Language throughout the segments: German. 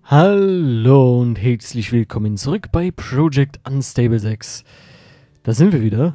Hallo und herzlich willkommen zurück bei Project Unstable 6. Da sind wir wieder.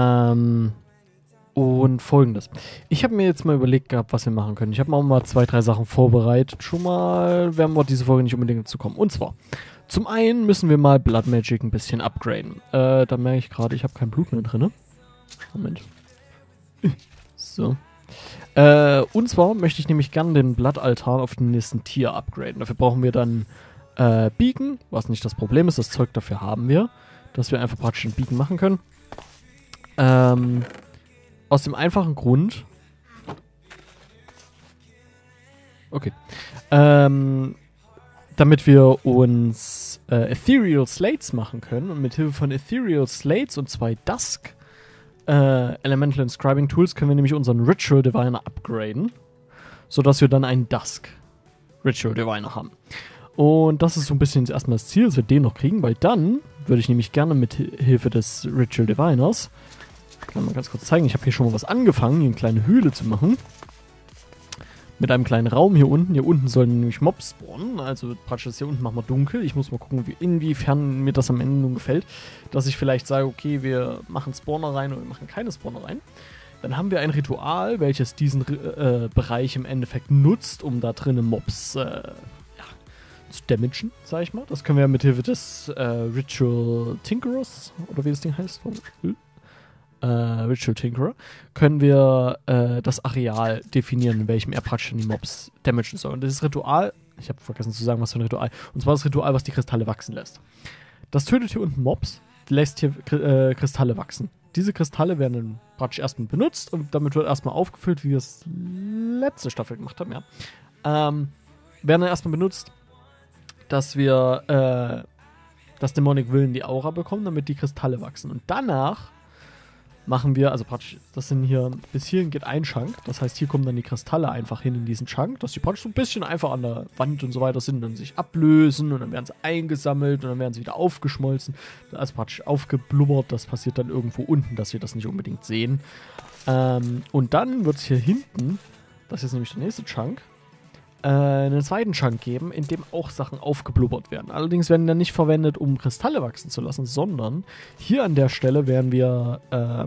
Und folgendes. Ich habe mir jetzt mal überlegt gehabt, was wir machen können. Ich habe auch mal 2, 3 Sachen vorbereitet. Schon mal werden wir diese Folge nicht unbedingt dazu kommen. Und zwar, zum einen müssen wir mal Blood Magic ein bisschen upgraden. Da merke ich gerade, ich habe kein Blut mehr drin. Moment. So. Und zwar möchte ich nämlich gerne den Blattaltar auf den nächsten Tier upgraden. Dafür brauchen wir dann Beacon, was nicht das Problem ist. Das Zeug dafür haben wir, dass wir einfach praktisch einen Beacon machen können. Aus dem einfachen Grund. Okay. Damit wir uns Ethereal Slates machen können. Und mit Hilfe von Ethereal Slates und 2 Dusk Elemental Inscribing Tools können wir nämlich unseren Ritual Diviner upgraden, sodass wir dann einen Dusk Ritual Diviner haben. Und das ist so ein bisschen erstmal das Ziel, dass wir den noch kriegen, weil dann würde ich nämlich gerne mit Hilfe des Ritual Diviners, kann mal ganz kurz zeigen, ich habe hier schon mal was angefangen, hier eine kleine Höhle zu machen. Mit einem kleinen Raum hier unten. Hier unten sollen nämlich Mobs spawnen. Also praktisch das hier unten machen wir dunkel. Ich muss mal gucken, inwiefern mir das am Ende nun gefällt. Dass ich vielleicht sage, okay, wir machen Spawner rein oder wir machen keine Spawner rein. Dann haben wir ein Ritual, welches diesen Bereich im Endeffekt nutzt, um da drinnen Mobs zu damagen, sag ich mal. Das können wir mit Hilfe des Ritual Tinkerers, oder wie das Ding heißt, Ritual Tinkerer, können wir das Areal definieren, in welchem er praktisch die Mobs damagen soll. Und dieses Ritual, ich habe vergessen zu sagen, was für ein Ritual, und zwar das Ritual, was die Kristalle wachsen lässt. Das tötet hier unten Mobs, lässt hier Kristalle wachsen. Diese Kristalle werden dann praktisch erstmal benutzt und damit wird erstmal aufgefüllt, wie wir es letzte Staffel gemacht haben, ja. Werden dann erstmal benutzt, dass wir das Demonic Will in die Aura bekommen, damit die Kristalle wachsen. Und danach machen wir, also praktisch, das sind hier, bis hierhin geht ein Chunk, das heißt, hier kommen dann die Kristalle einfach hin in diesen Chunk, dass die praktisch so ein bisschen einfach an der Wand und so weiter sind und dann sich ablösen und dann werden sie eingesammelt und dann werden sie wieder aufgeschmolzen, also praktisch aufgeblubbert, das passiert dann irgendwo unten, dass wir das nicht unbedingt sehen. Und dann wird es hier hinten, das ist jetzt nämlich der nächste Chunk, einen zweiten Chunk geben, in dem auch Sachen aufgeblubbert werden. Allerdings werden die dann nicht verwendet, um Kristalle wachsen zu lassen, sondern hier an der Stelle werden wir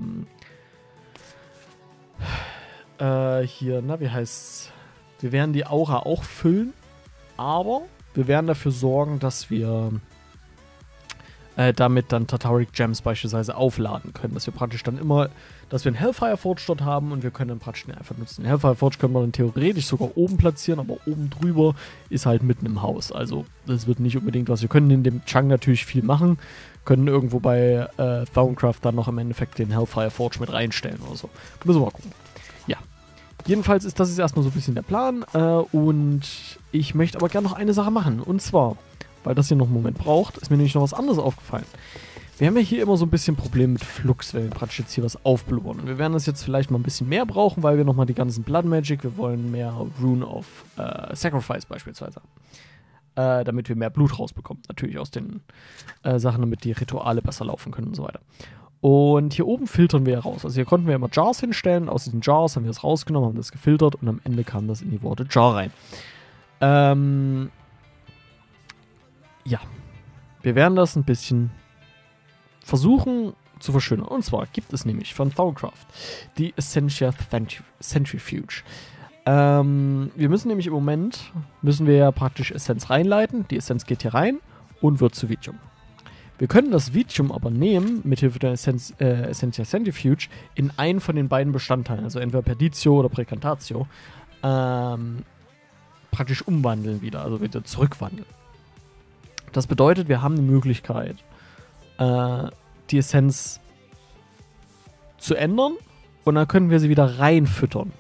wie heißt's? Wir werden die Aura auch füllen, aber wir werden dafür sorgen, dass wir damit dann Tataric Gems beispielsweise aufladen können. Dass wir praktisch dann immer, dass wir einen Hellfire Forge dort haben und wir können dann praktisch den einfach nutzen. Den Hellfire Forge können wir dann theoretisch sogar oben platzieren, aber oben drüber ist halt mitten im Haus. Also das wird nicht unbedingt was. Wir können in dem Chunk natürlich viel machen, können irgendwo bei Thaumcraft dann noch im Endeffekt den Hellfire Forge mit reinstellen oder so. Müssen wir mal gucken. Ja. Jedenfalls ist das jetzt erstmal so ein bisschen der Plan und ich möchte aber gerne noch eine Sache machen. Und zwar, weil das hier noch einen Moment braucht, ist mir nämlich noch was anderes aufgefallen. Wir haben ja hier immer so ein bisschen Probleme mit Flux, wenn wir praktisch jetzt hier was aufblubbern. Und wir werden das jetzt vielleicht mal ein bisschen mehr brauchen, weil wir nochmal die ganzen Blood Magic, wir wollen mehr Rune of Sacrifice beispielsweise haben. Damit wir mehr Blut rausbekommen. Natürlich aus den Sachen, damit die Rituale besser laufen können und so weiter. Und hier oben filtern wir raus. Also hier konnten wir immer Jars hinstellen. Aus diesen Jars haben wir es rausgenommen, haben das gefiltert und am Ende kam das in die Worte Jar rein. Ja, wir werden das ein bisschen versuchen zu verschönern. Und zwar gibt es nämlich von Thaumcraft die Essentia Centrifuge. Wir müssen nämlich im Moment, ja praktisch Essenz reinleiten. Die Essenz geht hier rein und wird zu Vitium. Wir können das Vitium aber nehmen, mit Hilfe der Essentia Centrifuge, in einen von den beiden Bestandteilen, also entweder Perditio oder Precantatio, praktisch umwandeln wieder, also wieder zurückwandeln. Das bedeutet, wir haben die Möglichkeit, die Essenz zu ändern und dann können wir sie wieder reinfüttern.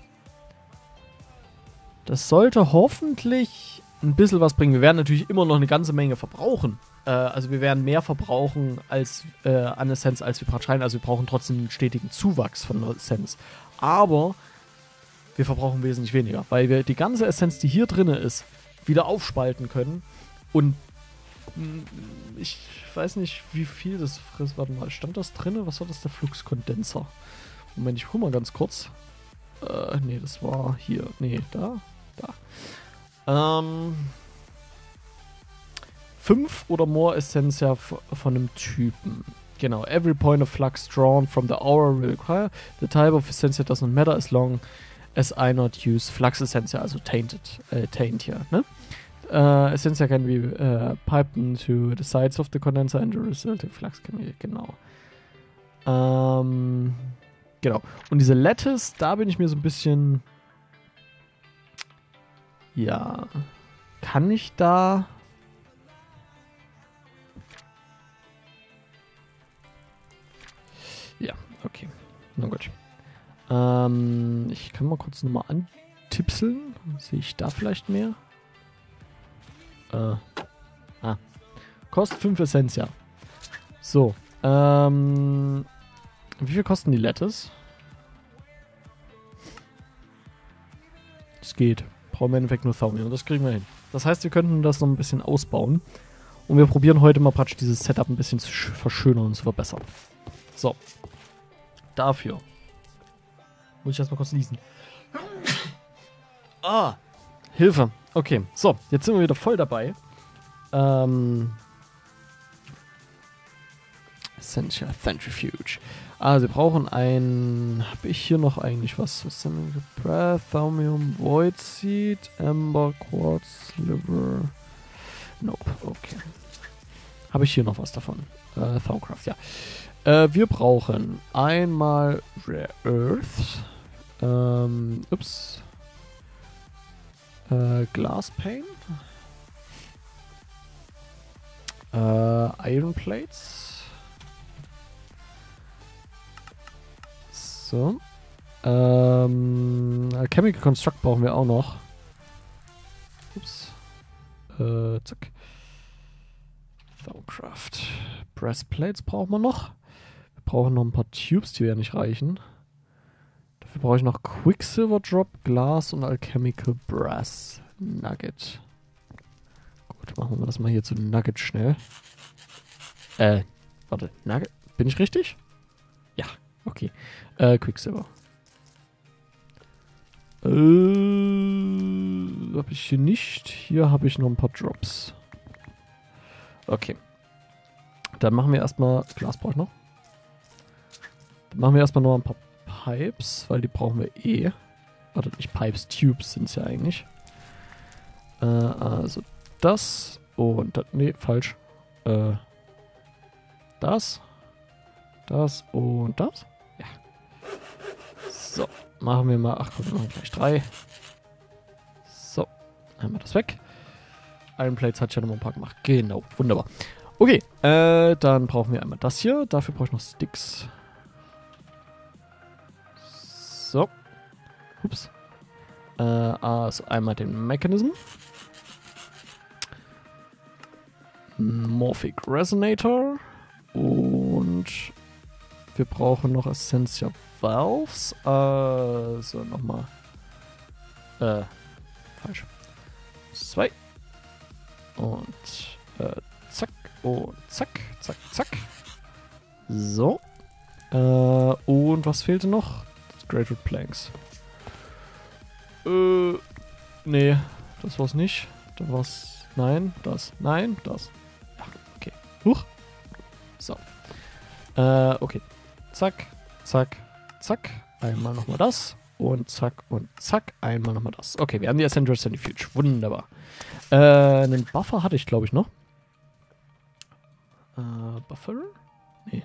Das sollte hoffentlich ein bisschen was bringen. Wir werden natürlich immer noch eine ganze Menge verbrauchen. Also wir werden mehr verbrauchen als an Essenz, als wir praktisch rein. Also wir brauchen trotzdem einen stetigen Zuwachs von Essenz. Aber wir verbrauchen wesentlich weniger, weil wir die ganze Essenz, die hier drin ist, wieder aufspalten können und ich weiß nicht, wie viel das frisst. Warte mal, stand das drin? Was war das, der Fluxkondenser? Moment, ich hole mal ganz kurz. Nee, das war hier. Nee, da. 5 oder more Essentia von einem Typen. Genau. Every point of flux drawn from the aura will require. The type of Essentia does not matter as long as I not use flux Essentia, also taint hier, ne? Essentia can be piped into the sides of the condenser and the resulting flux can be, genau. Genau. Und diese Lattice, da bin ich mir so ein bisschen... Ja. Kann ich da... Ja, okay. Na gut. Ich kann mal kurz nochmal antipseln. Sehe ich da vielleicht mehr? Kostet 5 Essentia. So. Wie viel kosten die Lattice? Das geht. Brauchen wir im Endeffekt nur Thaumium. Das kriegen wir hin. Das heißt, wir könnten das noch ein bisschen ausbauen. Und wir probieren heute mal praktisch dieses Setup ein bisschen zu verschönern und zu verbessern. So. Dafür muss ich erstmal kurz niesen. Hilfe. Okay, so. Jetzt sind wir wieder voll dabei. Essential Centrifuge. Also, wir brauchen ein... Habe ich hier noch eigentlich was? Breath, Thaumium, Void Seed, Ember, Quartz, Sliver. Nope, okay. Habe ich hier noch was davon? Thaucraft, ja. Wir brauchen einmal Rare Earth. Glass Pane. Iron Plates. So. Chemical Construct brauchen wir auch noch. Zack. Thaucraft. Breastplates brauchen wir noch. Wir brauchen noch ein paar Tubes, die werden nicht reichen. Dafür brauche ich noch Quicksilver Drop, Glas und Alchemical Brass Nugget. Gut, machen wir das mal hier zu Nugget schnell. Warte, Nugget? Bin ich richtig? Ja, okay. Quicksilver. Habe ich hier nicht. Hier habe ich noch ein paar Drops. Okay. Dann machen wir erstmal... Glas brauche ich noch. Dann machen wir erstmal noch ein paar Pipes, weil die brauchen wir eh. Warte, nicht Pipes, Tubes sind es ja eigentlich. Also das und das... Nee, falsch. Das und das. Ja. So, machen wir mal... Ach komm, wir machen gleich 3. So, einmal das weg. Iron Plates hat ja noch mal ein paar gemacht. Genau, wunderbar. Okay, dann brauchen wir einmal das hier. Dafür brauche ich noch Sticks. So. Ups. Also einmal den Mechanism. Morphic Resonator. Und wir brauchen noch Essentia Valves. Also nochmal. Falsch. 2. Und zack. Und zack. Zack, zack. So. Und was fehlte noch? Greatwood Planks. Nee, das war's nicht. Da war's. Nein, das. Nein, das. Ja, okay. Huch. So. Okay. Zack, zack, zack. Einmal nochmal das. Und zack, einmal nochmal das. Okay, wir haben die Essential Centrifuge. Wunderbar. Einen Buffer hatte ich, glaube ich, noch. Buffer? Nee.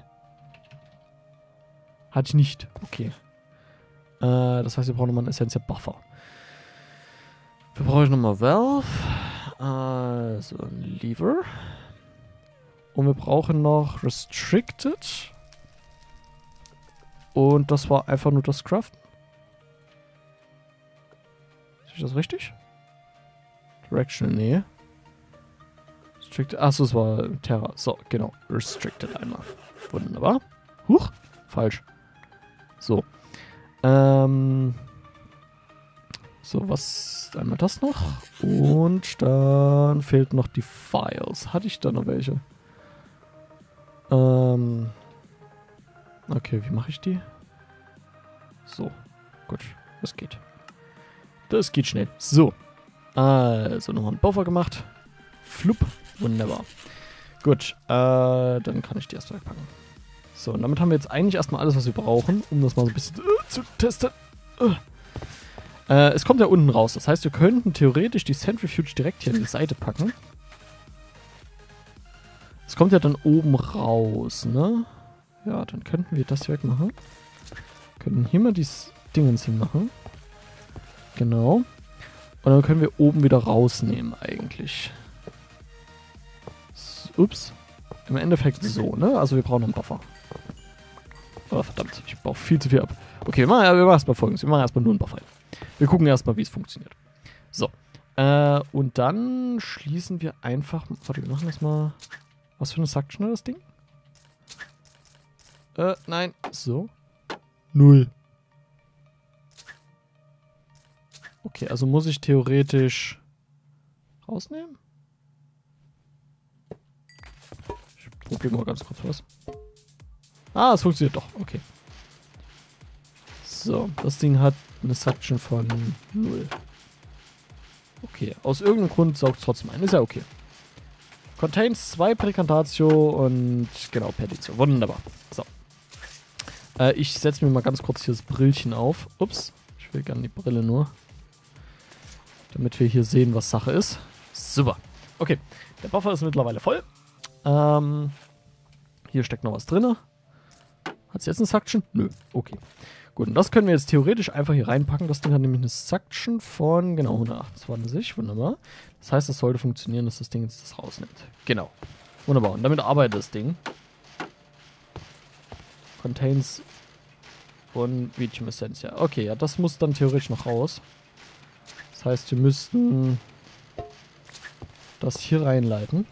Hatte ich nicht. Okay. Das heißt, wir brauchen nochmal einen Essential Buffer. Wir brauchen nochmal Valve. Also ein Lever. Und wir brauchen noch Restricted. Und das war einfach nur das Craften. Sehe ich das richtig? Directional, nee. Restricted, achso, es war Terra. So, genau. Restricted einmal. Wunderbar. Huch, falsch. So. So, was? Einmal das noch. Und dann fehlt noch die Files. Hatte ich da noch welche? Okay, wie mache ich die? So, gut. Das geht. Das geht schnell. So. Also, nochmal einen Buffer gemacht. Flup. Wunderbar. Gut, dann kann ich die erst wegpacken. So, und damit haben wir jetzt eigentlich erstmal alles, was wir brauchen, um das mal so ein bisschen zu testen. Es kommt ja unten raus. Das heißt, wir könnten theoretisch die Centrifuge direkt hier an die Seite packen. Es kommt ja dann oben raus, ne? Ja, dann könnten wir das hier wegmachen. Könnten hier mal die Dingens hinmachen. Genau. Und dann können wir oben wieder rausnehmen, eigentlich. Ups. Im Endeffekt so, ne? Also wir brauchen einen Buffer. Oh, verdammt. Ich baue viel zu viel ab. Okay, wir machen erstmal Folgendes. Wir machen erstmal nur einen Buffer. Wir gucken erstmal, wie es funktioniert. So. Und dann schließen wir einfach... Warte, wir machen das mal... Was für eine Suction das Ding? Nein. So. 0. Okay, also muss ich theoretisch rausnehmen? Ich probiere mal ganz kurz was. Ah, es funktioniert doch. Okay. So, das Ding hat eine Suction von 0. Okay, aus irgendeinem Grund saugt es trotzdem ein. Ist ja okay. Contains 2 Präcantatio und genau, Perditio. Wunderbar. So. Ich setze mir mal ganz kurz hier das Brillchen auf. Ups, ich will gerne die Brille nur. Damit wir hier sehen, was Sache ist. Super. Okay, der Buffer ist mittlerweile voll. Hier steckt noch was drin. Hat es jetzt eine Suction? Nö. Okay. Gut, und das können wir jetzt theoretisch einfach hier reinpacken. Das Ding hat nämlich eine Suction von, genau, 128. Wunderbar. Das heißt, das sollte funktionieren, dass das Ding jetzt das rausnimmt. Genau. Wunderbar. Und damit arbeitet das Ding. Contains von Vitium Essentia. Okay, ja, das muss dann theoretisch noch raus. Das heißt, wir müssten das hier reinleiten.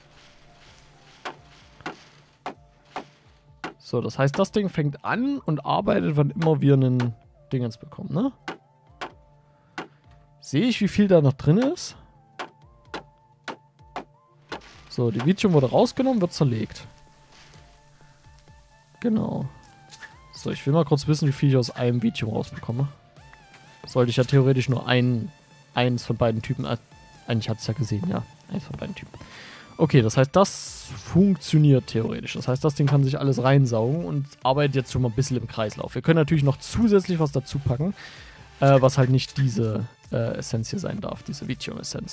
So, das heißt, das Ding fängt an und arbeitet, wann immer wir einen Dingens bekommen, ne? Sehe ich, wie viel da noch drin ist? So, die Vitium wurde rausgenommen, wird zerlegt. Genau. So, ich will mal kurz wissen, wie viel ich aus einem Vitium rausbekomme. Sollte ich ja theoretisch nur eins von beiden Typen... Eigentlich hat es ja gesehen, ja. Eins von beiden Typen. Okay, das heißt, das funktioniert theoretisch. Das heißt, das Ding kann sich alles reinsaugen und arbeitet jetzt schon mal ein bisschen im Kreislauf. Wir können natürlich noch zusätzlich was dazu packen, was halt nicht diese Essenz hier sein darf, diese Vitium-Essenz.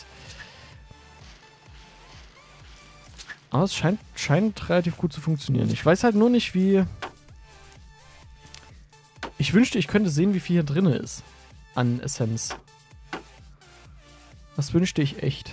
Aber es scheint relativ gut zu funktionieren. Ich weiß halt nur nicht, wie... Ich wünschte, ich könnte sehen, wie viel hier drin ist an Essenz. Das wünschte ich echt.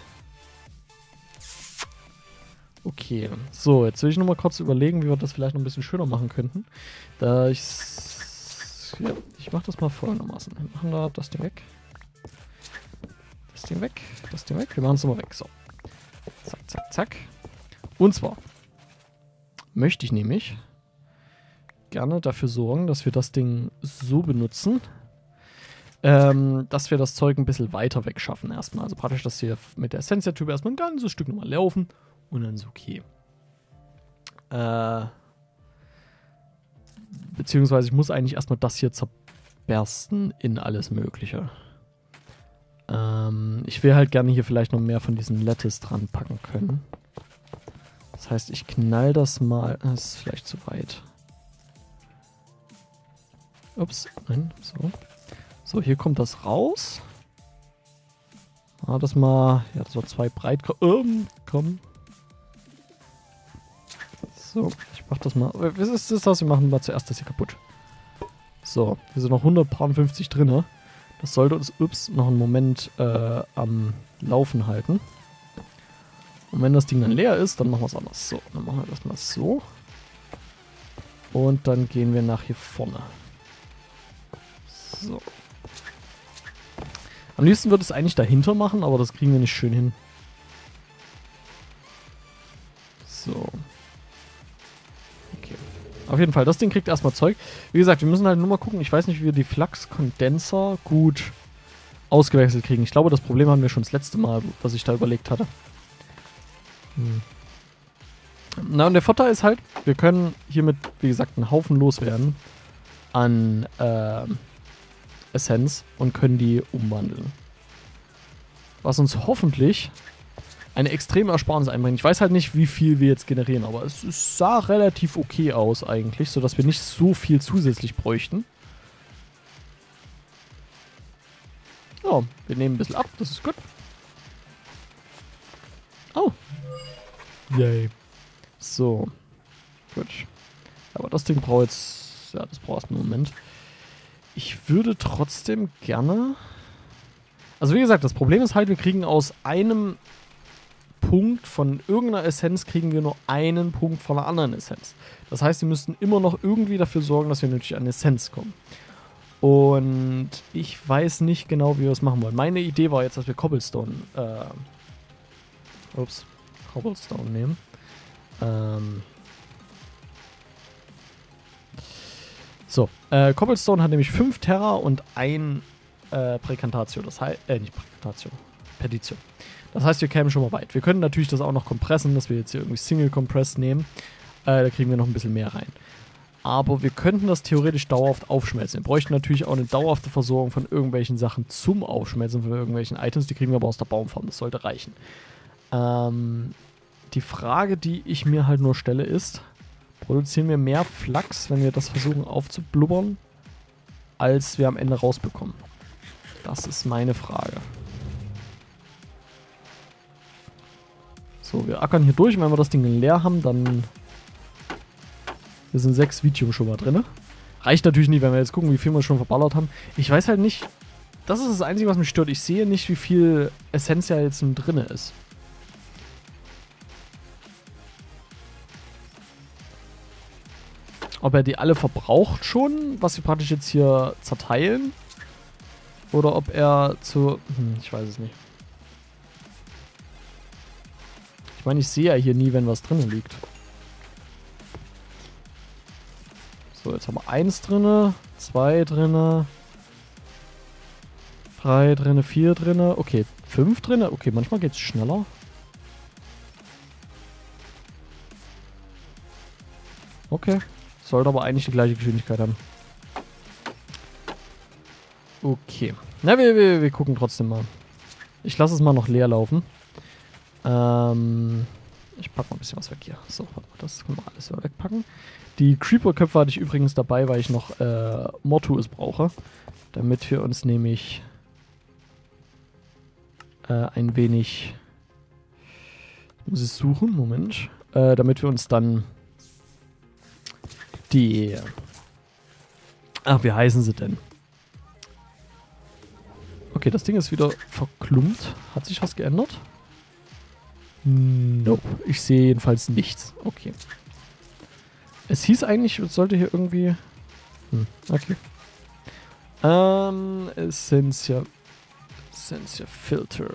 Okay, so, jetzt will ich nochmal kurz überlegen, wie wir das vielleicht noch ein bisschen schöner machen könnten. Da ich... Ja, ich mache das mal folgendermaßen. Wir machen da das Ding weg. Das Ding weg. Das Ding weg. Wir machen es nochmal weg. So. Zack, zack, zack. Und zwar möchte ich nämlich gerne dafür sorgen, dass wir das Ding so benutzen, dass wir das Zeug ein bisschen weiter wegschaffen erstmal. Also praktisch, dass wir mit der Essentia-Tube erstmal ein ganzes Stück nochmal laufen und dann ist okay. Beziehungsweise ich muss eigentlich erstmal das hier zerbersten in alles Mögliche. Ich will halt gerne hier vielleicht noch mehr von diesen Lettuce dran packen können. Das heißt, ich knall das mal... Das ist vielleicht zu weit. Ups, nein, so. So, hier kommt das raus. Das mal... Ja, das war 2 breit. Komm. So, ich mach das mal... Was ist das? Wir machen mal zuerst das hier kaputt. So, hier sind noch 150 drin. Das sollte uns, noch einen Moment am Laufen halten. Und wenn das Ding dann leer ist, dann machen wir es anders. So, dann machen wir das mal so. Und dann gehen wir nach hier vorne. So. Am liebsten würde es eigentlich dahinter machen, aber das kriegen wir nicht schön hin. So. Okay. Auf jeden Fall, das Ding kriegt erstmal Zeug. Wie gesagt, wir müssen halt nur mal gucken. Ich weiß nicht, wie wir die Flux-Kondenser gut ausgewechselt kriegen. Ich glaube, das Problem haben wir schon das letzte Mal, was ich da überlegt hatte. Na, und der Vorteil ist halt, wir können hiermit, wie gesagt, einen Haufen loswerden an Essenz und können die umwandeln. Was uns hoffentlich eine extreme Ersparnis einbringen. Ich weiß halt nicht, wie viel wir jetzt generieren, aber es sah relativ okay aus eigentlich, sodass wir nicht so viel zusätzlich bräuchten. Ja, wir nehmen ein bisschen ab, das ist gut. Oh. Yay. So. Gut. Aber das Ding braucht jetzt... Ja, das braucht einen Moment. Ich würde trotzdem gerne... Also wie gesagt, das Problem ist halt, wir kriegen aus einem Punkt von irgendeiner Essenz kriegen wir nur einen Punkt von einer anderen Essenz. Das heißt, wir müssten immer noch irgendwie dafür sorgen, dass wir natürlich an Essenz kommen. Und ich weiß nicht genau, wie wir das machen wollen. Meine Idee war jetzt, dass wir Cobblestone nehmen. Cobblestone hat nämlich 5 Terra und ein Präkantatio. Das heißt, nicht Präkantatio, Perdition. Das heißt, wir kämen schon mal weit. Wir können natürlich das auch noch kompressen, dass wir jetzt hier irgendwie Single Compress nehmen. Da kriegen wir noch ein bisschen mehr rein. Aber wir könnten das theoretisch dauerhaft aufschmelzen. Wir bräuchten natürlich auch eine dauerhafte Versorgung von irgendwelchen Sachen zum Aufschmelzen, von irgendwelchen Items. Die kriegen wir aber aus der Baumfarm. Das sollte reichen. Die Frage, die ich mir halt nur stelle, ist, produzieren wir mehr Flachs, wenn wir das versuchen aufzublubbern, als wir am Ende rausbekommen? Das ist meine Frage. So, wir ackern hier durch. Und wenn wir das Ding leer haben, dann... Hier sind 6 Vitium schon mal drin. Reicht natürlich nicht, wenn wir jetzt gucken, wie viel wir schon verballert haben. Ich weiß halt nicht... Das ist das Einzige, was mich stört. Ich sehe nicht, wie viel Essentia jetzt nun drin ist. Ob er die alle verbraucht schon, was wir praktisch jetzt hier zerteilen. Oder ob er zu... ich weiß es nicht. Ich meine, ich sehe ja hier nie, wenn was drin liegt. So, jetzt haben wir 1 drin, 2 drin, 3 drin, 4 drin. Okay, 5 drin. Okay, manchmal geht es schneller. Okay. Sollte aber eigentlich die gleiche Geschwindigkeit haben. Okay. Na, wir gucken trotzdem mal. Ich lasse es mal noch leer laufen. Ich packe mal ein bisschen was weg hier. So, das können wir alles mal wegpacken. Die Creeper-Köpfe hatte ich übrigens dabei, weil ich noch Mortuus brauche. Damit wir uns nämlich ein wenig... Muss ich suchen? Moment. Damit wir uns dann die... Ach, wie heißen sie denn? Okay, das Ding ist wieder verklumpt. Hat sich was geändert? Nope. Ich sehe jedenfalls nichts. Okay. Es hieß eigentlich, es sollte hier irgendwie... okay. Essentia Filter.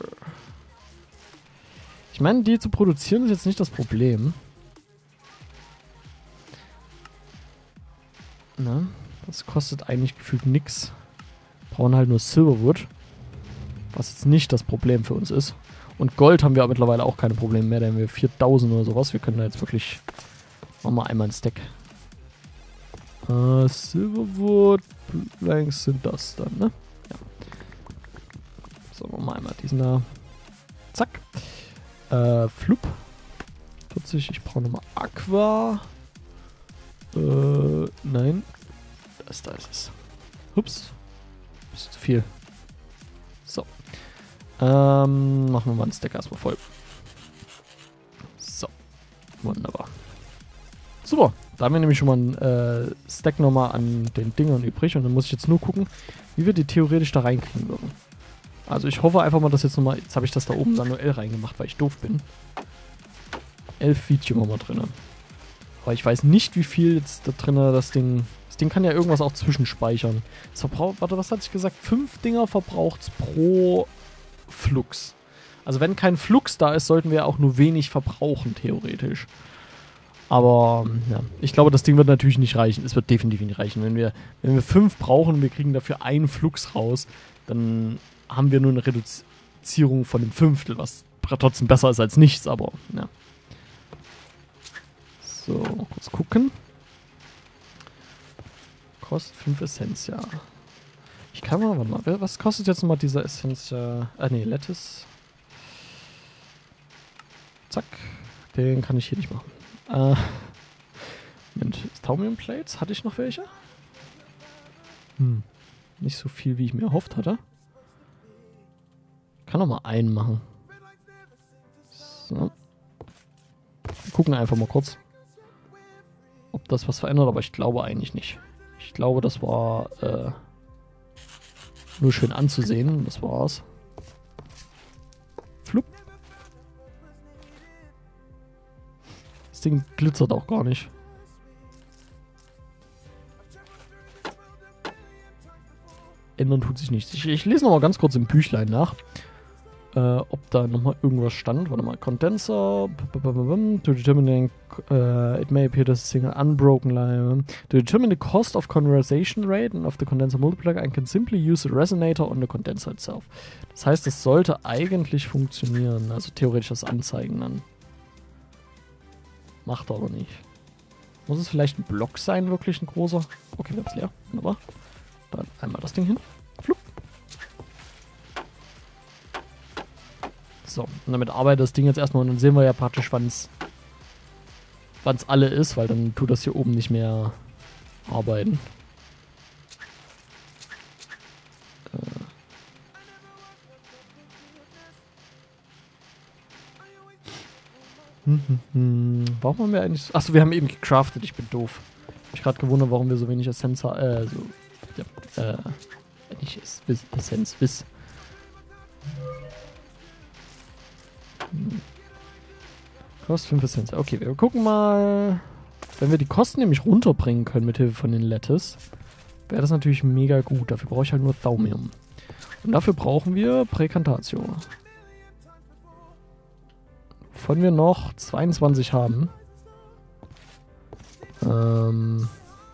Ich meine, die zu produzieren ist jetzt nicht das Problem. Na, das kostet eigentlich gefühlt nix. Brauchen halt nur Silverwood. Was jetzt nicht das Problem für uns ist. Und Gold haben wir aber mittlerweile auch keine Probleme mehr. Da haben wir 4000 oder sowas. Wir können da jetzt wirklich... Machen wir einmal einen Stack. Silverwood Planks sind das dann, ne? Ja. So, machen wir einmal diesen da. Zack. Flup. 40. Ich brauche nochmal Aqua. Nein. Da ist es. Ups. Das ist zu viel. So. Machen wir mal einen Stack erstmal voll. So. Wunderbar. Super. Da haben wir nämlich schon mal einen Stack nochmal an den Dingern übrig. Und dann muss ich jetzt nur gucken, wie wir die theoretisch da reinkriegen würden. Also ich hoffe einfach mal, dass jetzt nochmal... Jetzt habe ich das da oben manuell reingemacht, weil ich doof bin. 11 Vitium haben wir drin. Aber ich weiß nicht, wie viel jetzt da drin das Ding... Das Ding kann ja irgendwas auch zwischenspeichern. Es verbraucht... Warte, was hatte ich gesagt? 5 Dinger verbraucht es pro Flux. Also wenn kein Flux da ist, sollten wir auch nur wenig verbrauchen, theoretisch. Aber ja, ich glaube, das Ding wird natürlich nicht reichen. Es wird definitiv nicht reichen. Wenn wir 5 brauchen und wir kriegen dafür einen Flux raus, dann haben wir nur eine Reduzierung von dem Fünftel, was trotzdem besser ist als nichts, aber ja. So, kurz gucken. Kostet 5 Essentia. Ich kann mal, warte mal, was kostet jetzt nochmal dieser Essentia? Ne, Lettuce. Zack. Den kann ich hier nicht machen. Moment, Thaumium Plates, hatte ich noch welche? Nicht so viel, wie ich mir erhofft hatte. Kann noch mal einen machen. So. Wir gucken einfach mal kurz, ob das was verändert, aber ich glaube eigentlich nicht. Ich glaube, das war nur schön anzusehen. Das war's. Flupp. Das Ding glitzert auch gar nicht. Ändern tut sich nichts. Ich lese noch mal ganz kurz im Büchlein nach, ob da noch mal irgendwas stand. Warte mal. Condenser. To determine it may appear as a single unbroken line. To determine the cost of conversation rate and of the condenser multiplier, I can simply use a resonator on the condenser itself. Das heißt, es sollte eigentlich funktionieren. Also theoretisch das Anzeigen dann. Macht aber nicht. Muss es vielleicht ein Block sein, wirklich ein großer? Okay, wir haben es leer. Wunderbar. Dann einmal das Ding hin. Flupp. So, und damit arbeitet das Ding jetzt erstmal und dann sehen wir ja praktisch, wann es alle ist, weil dann tut das hier oben nicht mehr arbeiten. Warum haben wir eigentlich... Achso, wir haben eben gecraftet, ich bin doof. Ich mich gerade gewundert, warum wir so wenig Essenz haben. Nicht Essenz, Wiss. Kostet 5 Essenz. Okay, wir gucken mal. Wenn wir die Kosten nämlich runterbringen können mit Hilfe von den Lattice, wäre das natürlich mega gut. Dafür brauche ich halt nur Thaumium. Und dafür brauchen wir Präkantatio. Wovon wir noch 22 haben. Iron.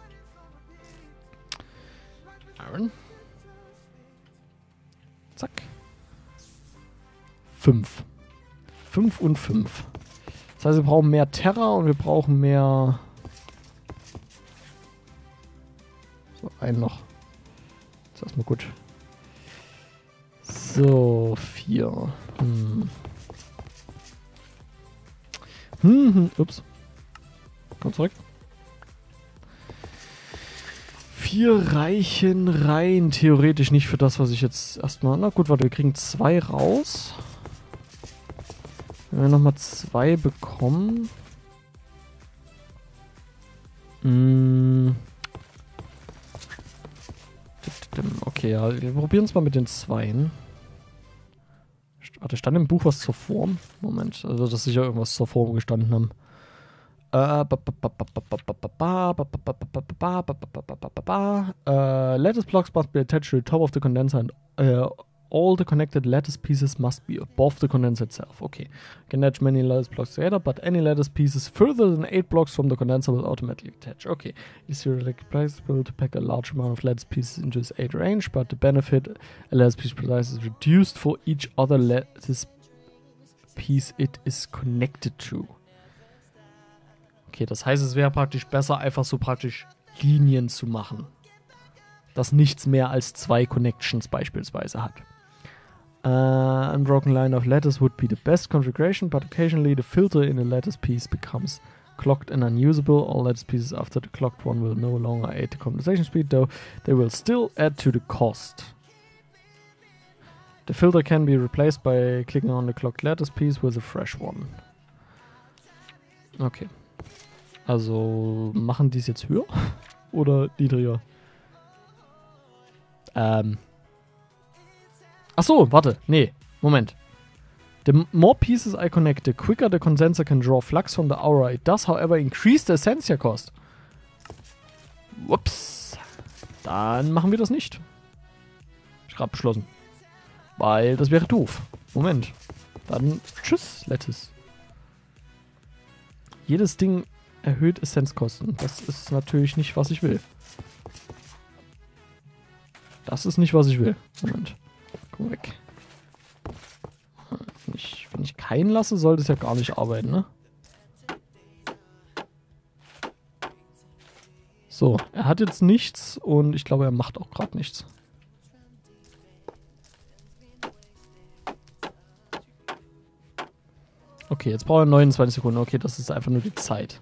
5. 5 und 5. Das heißt, wir brauchen mehr Terra und wir brauchen mehr... So, einen noch. Das ist erstmal gut. So, 4. Ups. Komm zurück. 4 reichen rein theoretisch nicht für das, was ich jetzt erstmal... Na gut, warte, wir kriegen 2 raus. Wenn wir nochmal 2 bekommen... Okay, ja, wir probieren es mal mit den 2. Warte, stand im Buch was zur Form? Moment, also dass sicher irgendwas zur Form gestanden haben. Lattice blocks must be attached to the top of the condenser and all the connected lattice pieces must be above the condenser itself. Okay. Can attach many lattice blocks together, but any lattice pieces further than 8 blocks from the condenser will automatically attach. Okay. It's theoretically possible to pack a large amount of lattice pieces into this 8 range, but the benefit a lattice piece size is reduced for each other lattice piece it is connected to. Okay, das heißt, es wäre praktisch besser, einfach so praktisch Linien zu machen. Das nichts mehr als 2 Connections beispielsweise hat. Unbroken line of lattice would be the best configuration, but occasionally the filter in a lattice piece becomes clogged and unusable. All lattice pieces after the clogged one will no longer aid the condensation speed, though they will still add to the cost. The filter can be replaced by clicking on the clogged lattice piece with a fresh one. Okay. Also machen die es jetzt höher oder niedriger? Achso, warte. Nee, Moment. The more pieces I connect, the quicker the condenser can draw flux from the aura. It does, however, increase the Essentia cost. Ups. Dann machen wir das nicht. Ich habe beschlossen. Weil das wäre doof. Moment. Dann tschüss, Lattice. Jedes Ding erhöht Essenzkosten. Das ist natürlich nicht, was ich will. Das ist nicht, was ich will. Moment. Komm weg. Wenn ich keinen lasse, sollte es ja gar nicht arbeiten, ne? So, er hat jetzt nichts und ich glaube, er macht auch gerade nichts. Okay, jetzt braucht er 29 Sekunden. Okay, das ist einfach nur die Zeit.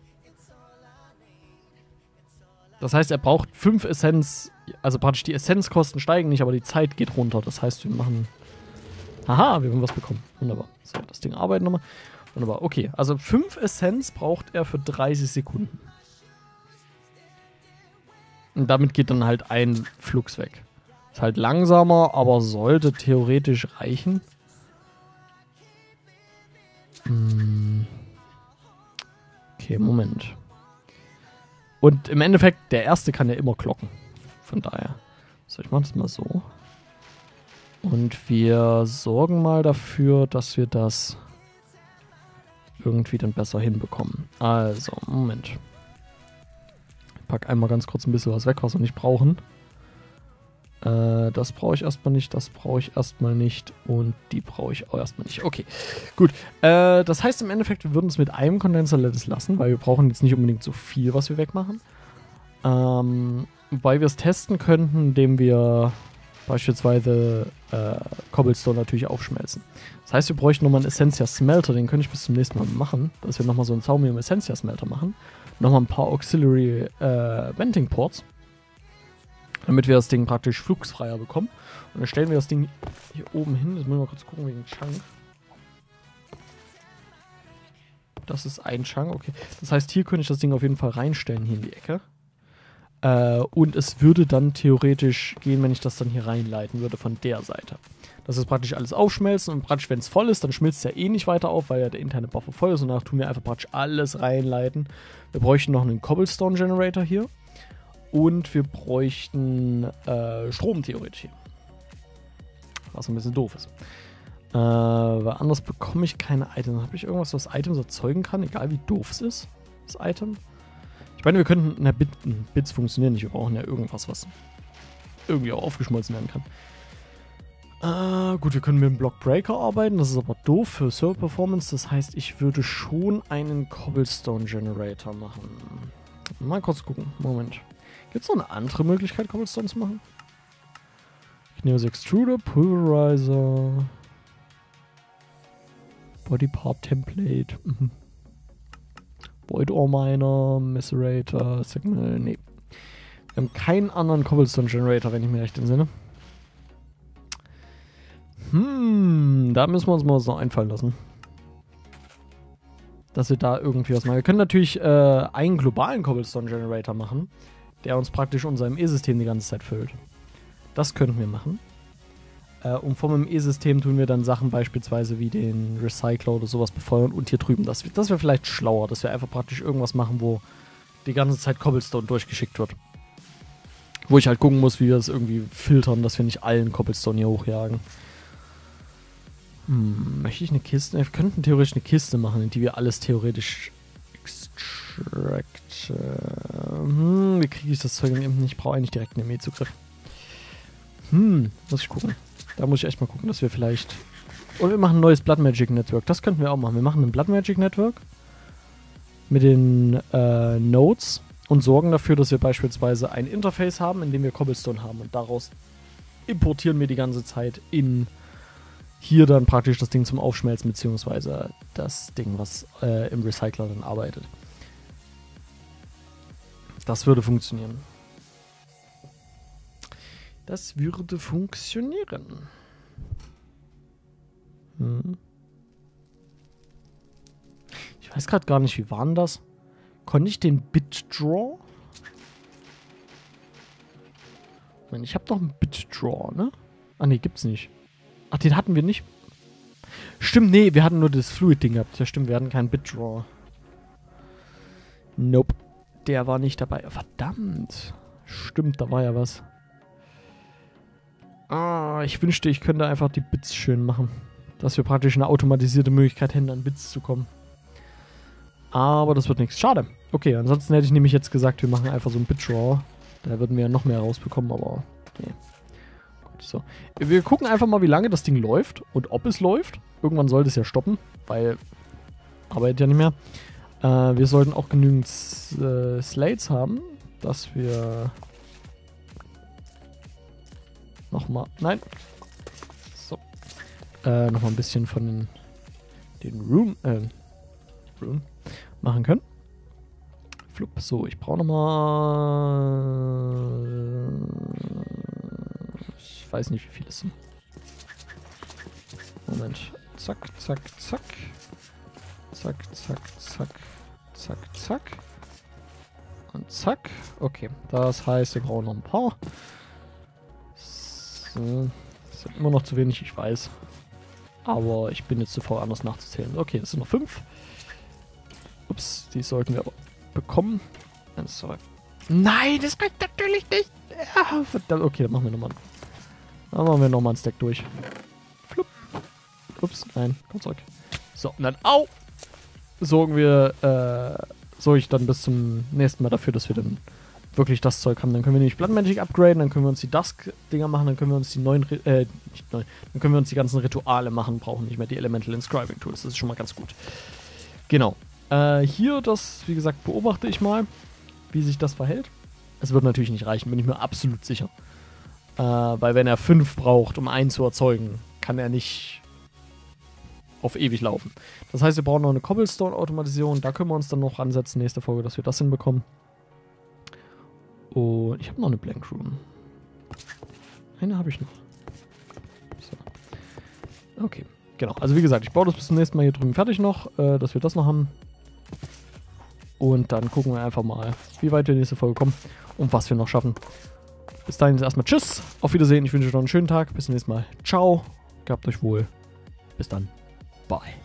Das heißt, er braucht 5 Essenz. Also praktisch die Essenzkosten steigen nicht, aber die Zeit geht runter. Das heißt, wir machen... Haha, wir haben was bekommen. Wunderbar. So, das Ding arbeitet nochmal. Wunderbar. Okay, also 5 Essenz braucht er für 30 Sekunden. Und damit geht dann halt ein Flux weg. Ist halt langsamer, aber sollte theoretisch reichen. Okay, Moment. Und im Endeffekt, der erste kann ja immer klocken. Von daher. So, ich mache das mal so. Und wir sorgen mal dafür, dass wir das irgendwie dann besser hinbekommen. Also, Moment. Ich pack einmal ganz kurz ein bisschen was weg, was wir nicht brauchen. Das brauche ich erstmal nicht, das brauche ich erstmal nicht und die brauche ich auch erstmal nicht. Okay, gut. Das heißt im Endeffekt, wir würden es mit einem Condenser Lattice lassen, weil wir brauchen jetzt nicht unbedingt so viel, was wir wegmachen. Wobei wir es testen könnten, indem wir beispielsweise Cobblestone natürlich aufschmelzen. Das heißt, wir bräuchten nochmal einen Essentia Smelter, den könnte ich bis zum nächsten Mal machen, dass wir nochmal so einen Zaumium Essentia Smelter machen. Nochmal ein paar Auxiliary Venting Ports, damit wir das Ding praktisch flugsfreier bekommen. Und dann stellen wir das Ding hier oben hin. Das müssen wir mal kurz gucken wegen Chunk. Das ist ein Chunk, okay. Das heißt, hier könnte ich das Ding auf jeden Fall reinstellen, hier in die Ecke. Und es würde dann theoretisch gehen, wenn ich das dann hier reinleiten würde von der Seite. Das ist praktisch alles aufschmelzen und praktisch, wenn es voll ist, dann schmilzt es ja eh nicht weiter auf, weil ja der interne Buffer voll ist und danach tun wir einfach praktisch alles reinleiten. Wir bräuchten noch einen Cobblestone Generator hier. Und wir bräuchten Strom theoretisch hier. Was ein bisschen doof ist. Weil anders bekomme ich keine Items. Habe ich irgendwas, was Items erzeugen kann, egal wie doof es ist, das Item? Ich meine, wir könnten, Bits funktionieren nicht. Wir brauchen ja irgendwas, was irgendwie auch aufgeschmolzen werden kann. Gut, wir können mit dem Block Breaker arbeiten. Das ist aber doof für Server Performance. Das heißt, ich würde schon einen Cobblestone Generator machen. Mal kurz gucken. Moment. Gibt es noch eine andere Möglichkeit, Cobblestone zu machen? Kineos Extruder, Pulverizer, Body Part Template, Void Ore Miner, Macerator, Signal, nee. Wir haben keinen anderen Cobblestone Generator, wenn ich mir recht entsinne. Da müssen wir uns mal was noch einfallen lassen. Dass wir da irgendwie was machen. Wir können natürlich einen globalen Cobblestone Generator machen, der uns praktisch unser ME-System die ganze Zeit füllt. Das könnten wir machen. Und vom ME-System tun wir dann Sachen beispielsweise wie den Recycler oder sowas befeuern und hier drüben. Das wäre vielleicht schlauer, dass wir einfach praktisch irgendwas machen, wo die ganze Zeit Cobblestone durchgeschickt wird. Wo ich halt gucken muss, wie wir das irgendwie filtern, dass wir nicht allen Cobblestone hier hochjagen. Möchte ich eine Kiste? Wir könnten theoretisch eine Kiste machen, in die wir alles theoretisch Extract. Wie kriege ich das Zeug? Ich brauche eigentlich direkt einen ME-Zugriff. Muss ich gucken. Da muss ich echt mal gucken, dass wir vielleicht... Oder wir machen ein neues Blood Magic Network. Das könnten wir auch machen. Wir machen ein Blood Magic Network mit den Nodes und sorgen dafür, dass wir beispielsweise ein Interface haben, in dem wir Cobblestone haben. Und daraus importieren wir die ganze Zeit in hier dann praktisch das Ding zum Aufschmelzen, beziehungsweise das Ding, was im Recycler dann arbeitet. Das würde funktionieren. Das würde funktionieren. Ich weiß gerade gar nicht, wie war denn das? Konnte ich den Bit-Draw? Ich meine, ich habe doch einen Bit-Draw, ne? Ah, ne, gibt's nicht. Ach, den hatten wir nicht. Stimmt, nee, wir hatten nur das Fluid-Ding gehabt. Ja, stimmt, wir hatten keinen Bit-Draw. Nope. Der war nicht dabei. Verdammt. Stimmt, da war ja was. Ich wünschte, ich könnte einfach die Bits schön machen. Dass wir praktisch eine automatisierte Möglichkeit hätten, an Bits zu kommen. Aber das wird nichts. Schade. Okay, ansonsten hätte ich nämlich jetzt gesagt, wir machen einfach so einen Bit-Draw. Da würden wir ja noch mehr rausbekommen, aber nee. Gut, so. Wir gucken einfach mal, wie lange das Ding läuft und ob es läuft. Irgendwann sollte es ja stoppen, weil arbeitet ja nicht mehr. Wir sollten auch genügend Slates haben, dass wir nochmal, nein, so, nochmal ein bisschen von den Rune machen können. Flup. So, ich brauche nochmal... Ich weiß nicht, wie viele es sind. Moment. Zack, zack, zack. Zack, zack, zack. Zack, zack. Und zack. Okay, das heißt, wir brauchen noch ein paar. So. Das sind immer noch zu wenig, ich weiß. Aber ich bin jetzt zu faul, anders nachzuzählen. Okay, das sind noch 5. Ups, die sollten wir aber bekommen. 1, 2. Nein, das reicht natürlich nicht. Ja, verdammt. Okay, dann machen wir nochmal. Dann machen wir nochmal einen Stack durch. Flupp. Ups, nein, komm zurück. So, und dann, au! Sorge ich dann bis zum nächsten Mal dafür, dass wir dann wirklich das Zeug haben. Dann können wir nämlich Blood Magic upgraden, dann können wir uns die Dusk-Dinger machen, dann können wir uns die neuen, dann können wir uns die ganzen Rituale machen, brauchen nicht mehr die Elemental Inscribing Tools. Das ist schon mal ganz gut. Genau. Hier, das, wie gesagt, beobachte ich mal, wie sich das verhält. Es wird natürlich nicht reichen, bin ich mir absolut sicher. Weil wenn er 5 braucht, um einen zu erzeugen, kann er nicht auf ewig laufen. Das heißt, wir brauchen noch eine Cobblestone-Automatisierung. Da können wir uns dann noch ansetzen, nächste Folge, dass wir das hinbekommen. Und ich habe noch eine Blank Rune. Eine habe ich noch. So. Okay, genau. Also wie gesagt, ich baue das bis zum nächsten Mal hier drüben fertig noch, dass wir das noch haben. Und dann gucken wir einfach mal, wie weit wir in die nächste Folge kommen und was wir noch schaffen. Bis dahin jetzt erstmal tschüss, auf Wiedersehen. Ich wünsche euch noch einen schönen Tag. Bis zum nächsten Mal. Ciao. Gehabt euch wohl. Bis dann. Bye.